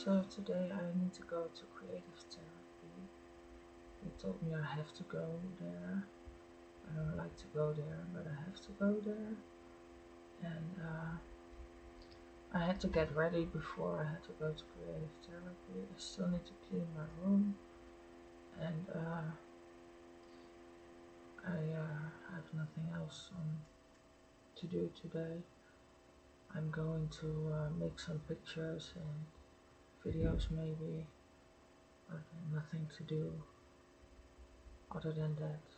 So today I need to go to creative therapy. They told me I have to go there. I don't like to go there, but I have to go there. And I had to get ready before I had to go to creative therapy. I still need to clean my room, and I have nothing else to do today. I'm going to make some pictures and videos maybe, but nothing to do other than that.